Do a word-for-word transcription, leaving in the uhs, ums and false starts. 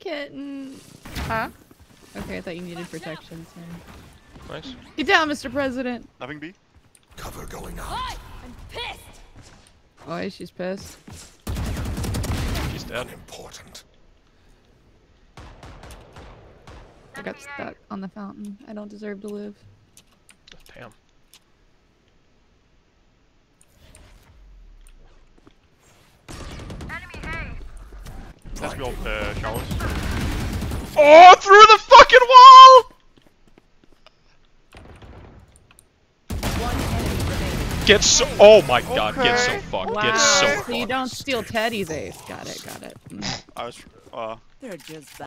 kitten. Huh? Okay, I thought you needed protection. Sorry. Nice. Get down, Mister President. Nothing B. Cover going out. I'm pissed. Oh, she's pissed. She's dead. Unimportant. I got stuck on the fountain. I don't deserve to live. Damn. Let's go uh, showers. Oh, through the fucking wall! One enemy remaining. Get so. Oh my god, get so Okay. fucked. Wow. Get so So you don't steal Teddy's ace. Got it, got it. Mm. I was, uh... They're just